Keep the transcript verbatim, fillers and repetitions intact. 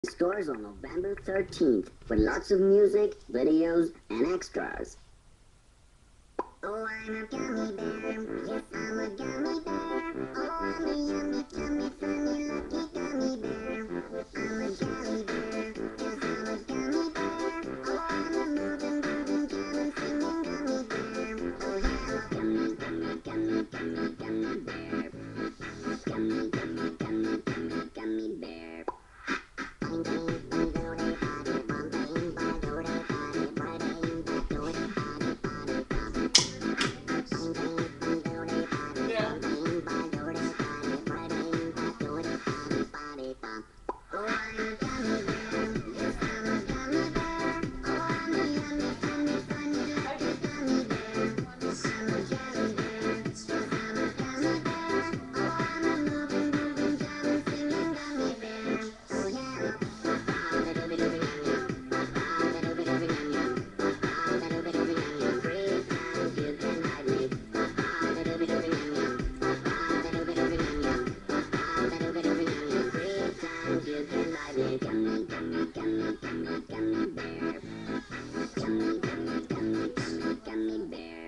Stores on November thirteenth with lots of music, videos, and extras. Oh, I'm a gummy bear. Yes, I'm a gummy bear. Oh, I'm a yummy, yummy, funny, lucky gummy bear. I'm a gummy bear. Yes, I'm a gummy bear. Oh, I'm a moving, grooving, jamming, singing gummy bear. Oh, yeah, gummy, gummy, gummy, gummy, gummy bear. Gummy, gummy, gummy, gummy, gummy bear. Gummy, gummy, gummy, gummy, gummy, gummy bear. Gummy, gummy, gummy, gummy, gummy bear.